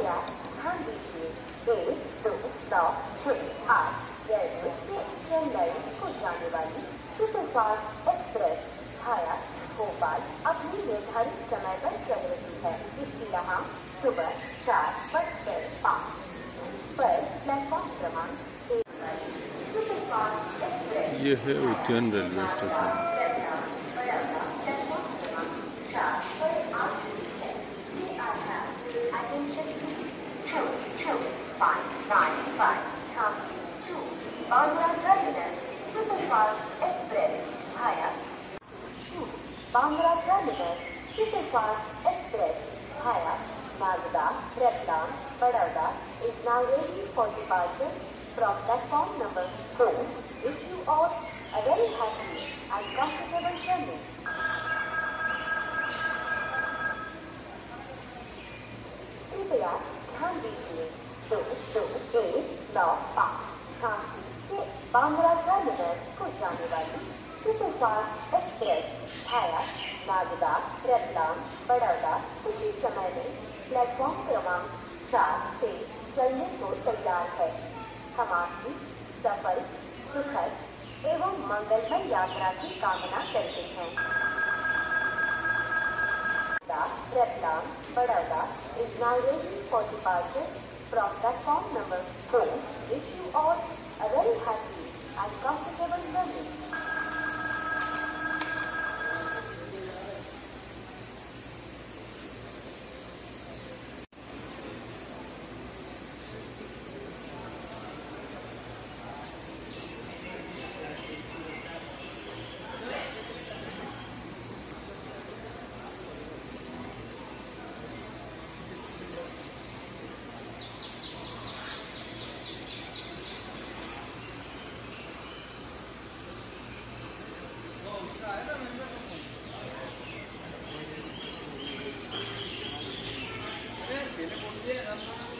कृपया ध्यान दीजिए 1-2-9-6-8 रेलवे से चेन्नई को जाने वाली सुपरफास्ट एक्सप्रेस भाया भोपाल अपनी निर्धारित समय पर चल रही है। इसकी यहाँ सुबह 4:05 पर प्लेटफॉर्म क्रमांक 1 सुपरफास्ट एक्सप्रेस। ये है Ujjain railway station. Bandra Terminus Superfast Express via Nagda, Ratlam, Baroda is now ready for departure from platform number 4. Wish you all a very happy and comfortable journey. कृपया ध्यान दीजिए 2-2-1-9-5 झांसी से बांद्रा टर्मिनस को जाने वाली सुपरफास्ट एक्सप्रेस भाया नागदा, रतलाम, बड़ौदा उसी समय में प्लेटफॉर्म क्रमांक 4 से चलने को तैयार है। हम आपकी सफल, सुखद एवं मंगलमय यात्रा की कामना करते हैं। Ratlam, Baroda is now ready for departure from platform number 4. Wish you all a very happy and comfortable journey. Tiene por 10,